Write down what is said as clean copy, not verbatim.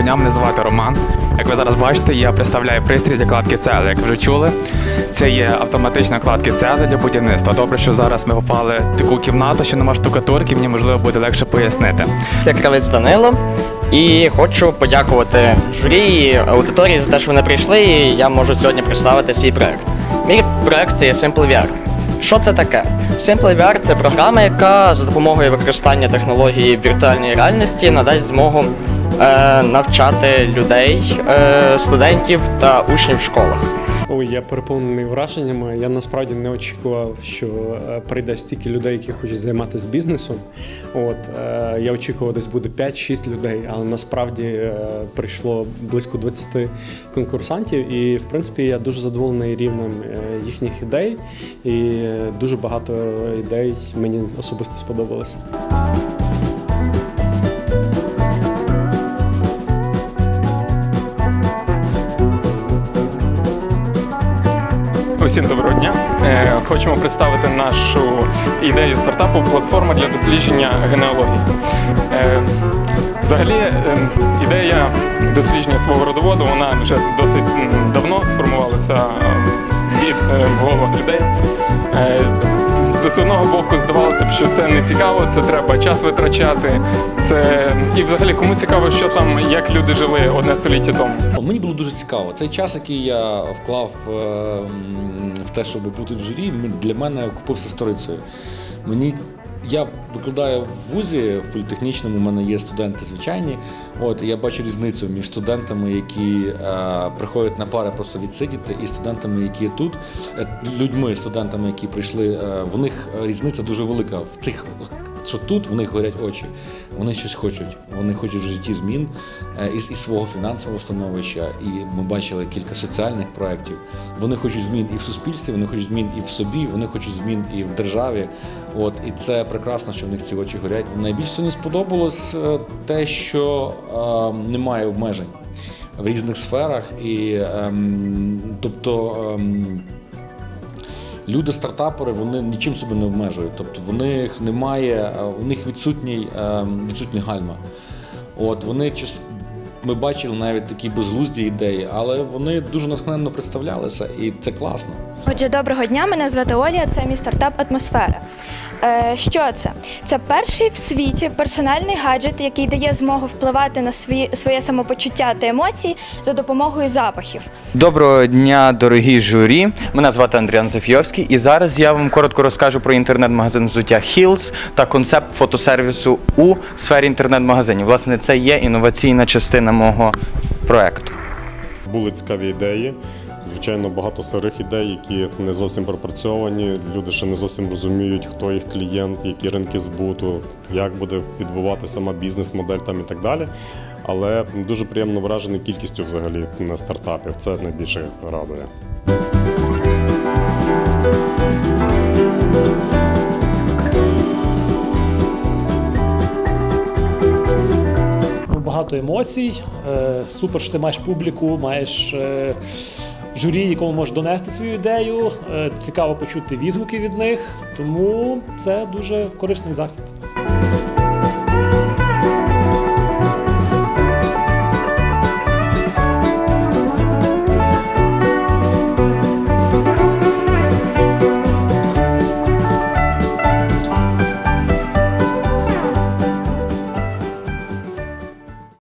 дня, мене звати Роман. Як ви зараз бачите, я представляю пристрій для кладки цегли. Як ви вже чули, це є автоматична кладка цегли для будівництва. Добре, що зараз ми попали в таку кімнату, що нема штукатурки, мені можливо буде легше пояснити. Це Кравець Данило. І хочу подякувати журі і аудиторії за те, що вони прийшли, і я можу сьогодні представити свій проєкт. Мій проєкт – це є SimpleVR. Що це таке? SimpleVR – це програма, яка за допомогою використання технології віртуальної реальності надасть змогу навчати людей, студентів та учнів в школах. Ой, я переповнений враженнями. Я насправді не очікував, що прийде стільки людей, які хочуть займатися бізнесом. Я очікував, десь буде 5-6 людей, але насправді прийшло близько 20 конкурсантів. І, в принципі, я дуже задоволений рівнем їхніх ідей. І дуже багато ідей мені особисто сподобалося. Усім доброго дня! Хочемо представити нашу ідею стартапу «Платформа для дослідження генеалогії». Взагалі, ідея дослідження свого родоводу, вона вже досить давно сформувалася в головах людей. З одного боку, здавалося б, що це не цікаво, це треба час витрачати. І взагалі, кому цікаво, що там, як люди жили одне століття тому? Мені було дуже цікаво. Цей час, який я вклав в те, щоб бути в журі, для мене окупився сторицею. Я викладаю в вузі, в політехнічному, у мене є студенти звичайні. Я бачу різницю між студентами, які приходять на пари просто відсидіти, і студентами, які тут. Людьми, студентами, які прийшли, в них різниця дуже велика. В цих, що тут, в них горять очі. Вони щось хочуть. Вони хочуть в житті змін і свого фінансового становища. І ми бачили кілька соціальних проєктів. Вони хочуть змін і в суспільстві, вони хочуть змін і в собі, вони хочуть змін і в державі. І це прекрасно, що в них ці очі горять. Найбільше мені сподобалось те, що немає обмежень в різних сферах. Люди-стартапери, вони нічим себе не обмежують. Тобто в них немає, у них відсутні гальма. Ми бачили навіть такі безглузді ідеї, але вони дуже натхненно представлялися, і це класно. Отже, доброго дня, мене звати Оля, це мій стартап «Атмосфера». Що це? Це перший в світі персональний гаджет, який дає змогу впливати на своє самопочуття та емоції за допомогою запахів. Доброго дня, дорогі журі! Мене звати Андріан Зафійовський, і зараз я вам коротко розкажу про інтернет-магазин взуття Heels та концепт фотосервісу у сфері інтернет-магазинів. Власне, це є інноваційна частина мого проєкту. Були цікаві ідеї. Звичайно, багато сирих ідей, які не зовсім пропрацьовані. Люди ще не зовсім розуміють, хто їх клієнт, які ринки збуту, як буде відбуватися сама бізнес-модель і так далі. Але дуже приємно вражений кількістю взагалі стартапів. Це найбільше радує. Багато емоцій, супер, що ти маєш публіку, маєш журі, якому можеш донести свою ідею, цікаво почути відгуки від них, тому це дуже корисний захід.